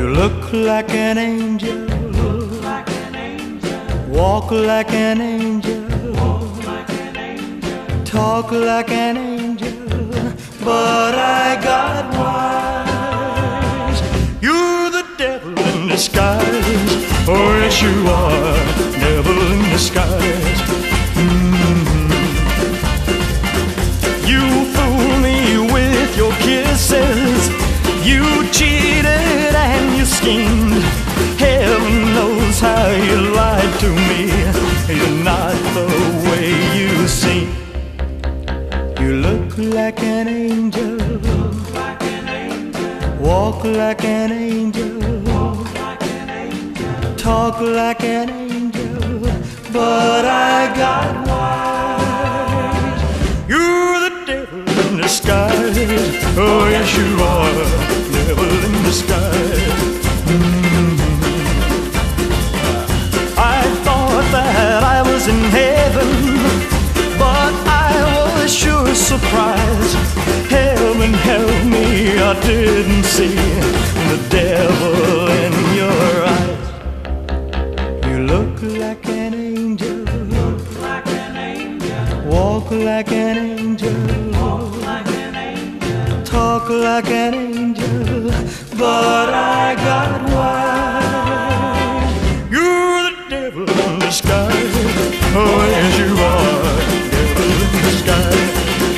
You look like an angel, walk like an angel, talk like an angel, but I got wise. You're the devil in disguise. Oh yes you are, devil in disguise. You fool me with your kisses, you cheated and you schemed. Heaven knows how you lied to me. You're not the way you seem. You look like an angel, walk like an angel, talk like an angel, but I got wise. You're the devil in disguise. Oh yes you are, devil in disguise. I thought that I was in heaven, but I was sure surprised. Heaven help me, I didn't see the devil in your eyes. You look like an angel, walk like an angel, talk like an angel, but I got wise. You're the devil in disguise. Oh yes you are, devil in disguise.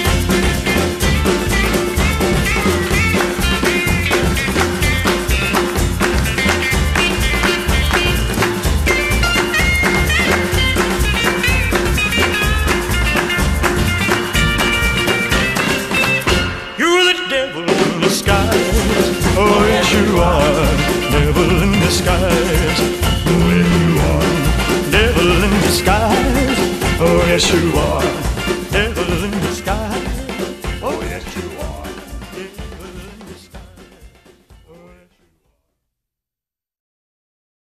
Devil in disguise. Oh yes you are, devil in disguise. Oh yes you are, devil in disguise. Oh yes you are.